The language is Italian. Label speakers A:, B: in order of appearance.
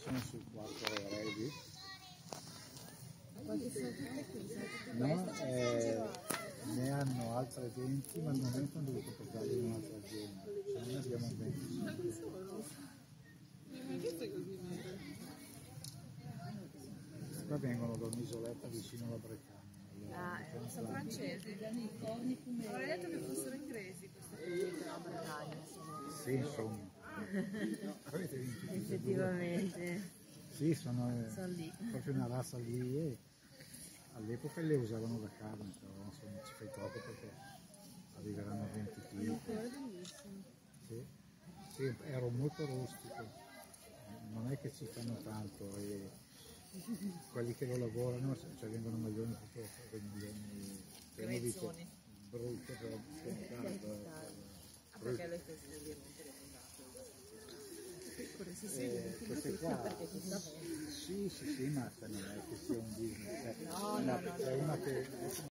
A: sono sul 4 eredi.
B: Quanti sono qui?
A: No, ne hanno altre 20, ma al momento hanno dovuto portarli in un'altra azienda. Cioè noi abbiamo 25.
B: Quanti sono? Ma che sei così nero?
A: Qua vengono da un'isoletta vicino alla Bretagna.
B: Ah, sono francesi. Avrei detto che fossero inglesi queste della Bretagna.
A: Sì, insomma. Avete vinto tutti e due.
C: Effettivamente,
A: Sì, sono
C: lì.
A: proprio una razza lì e all'epoca le usavano da carne, però insomma ci fai troppo perché arriveranno a 20 kg. Sì, sì, ero molto rustico, non è che ci fanno tanto e quelli che lo lavorano, cioè vengono maglioni proprio
B: Grezzoni.
A: brutte per
B: Perché le stesse ovviamente le piccole,
A: queste qua, sì, ma non è che sia un business, è una che